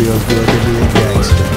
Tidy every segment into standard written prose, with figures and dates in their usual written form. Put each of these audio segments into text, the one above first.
feels good to be a gangster.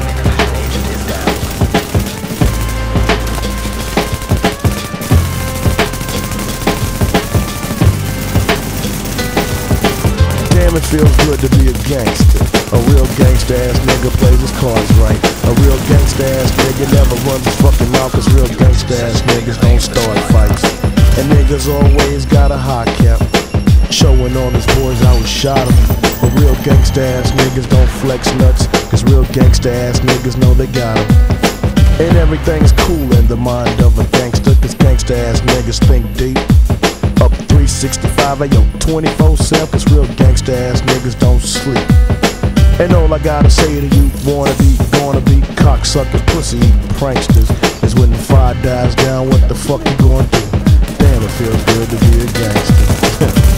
Damn, it feels good to be a gangster. A real gangsta ass nigga plays his cards right. A real gangsta ass nigga never runs his fucking mouth, cause real gangsta ass niggas don't start fights. And niggas always got a high cap, showing all his boys I was shot him. But real gangsta ass niggas don't flex nuts, cause real gangsta ass niggas know they got him. And everything's cool in the mind of a gangster, cause gangsta ass niggas think deep. Up 365, ayo, 24/7, cause real gangsta ass niggas don't sleep. And all I gotta say to you, wanna be, gonna be, cocksucker, pussy eating pranksters, is when the fire dies down, what the fuck you gonna do? Damn, it feels good to be a gangster.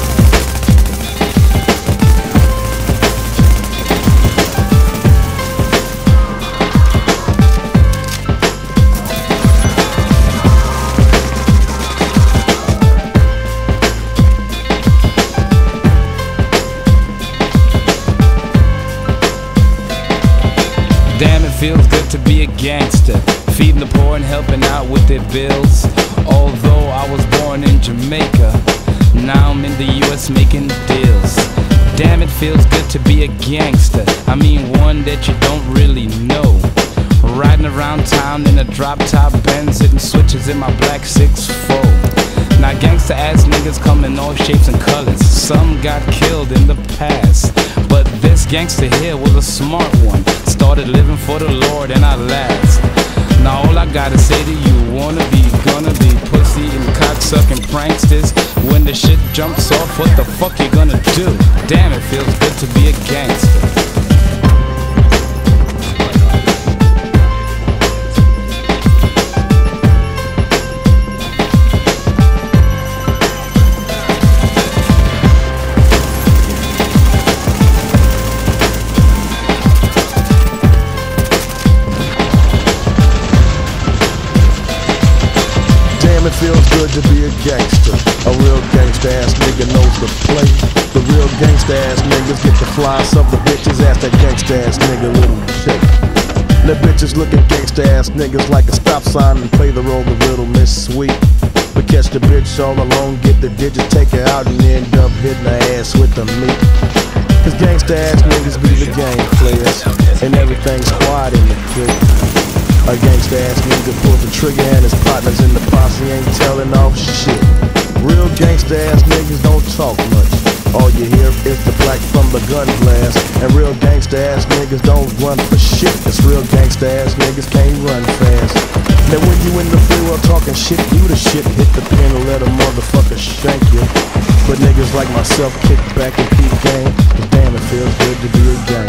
Damn, it feels good to be a gangster, feeding the poor and helping out with their bills. Although I was born in Jamaica, now I'm in the US making deals. Damn, it feels good to be a gangster, I mean one that you don't really know. Riding around town in a drop-top Benz, hitting switches in my black 6'4". Now gangsta ass niggas come in all shapes and colors. Some got killed in the past, but this gangster here was a smart one. Started living for the Lord and I last. Now all I gotta say to you, wanna be, gonna be, pussy and cocksucking pranksters. When the shit jumps off, what the fuck you gonna do? Damn, it feels good to be a gangster. It feels good to be a gangster. A real gangsta ass nigga knows the play. The real gangsta ass niggas get the flies of the bitches. Ask that gangsta ass nigga little shake. The bitches look at gangsta ass niggas like a stop sign and play the role of Little Miss Sweet. But catch the bitch all alone, get the digits, take her out and end up hitting her ass with the meat. Cause gangsta ass niggas be the game players, and everything's quiet in the clique. A gangsta ass nigga pulls the trigger and his partners in the posse ain't telling off shit. Real gangsta ass niggas don't talk much. All you hear is the black from the gun blast. And real gangsta ass niggas don't run for shit, cause real gangsta ass niggas can't run fast. Now when you in the free world talking shit, you the shit, hit the pin and let a motherfucker shank you. But niggas like myself kick back and keep game, cause damn, it feels good to be a gangsta.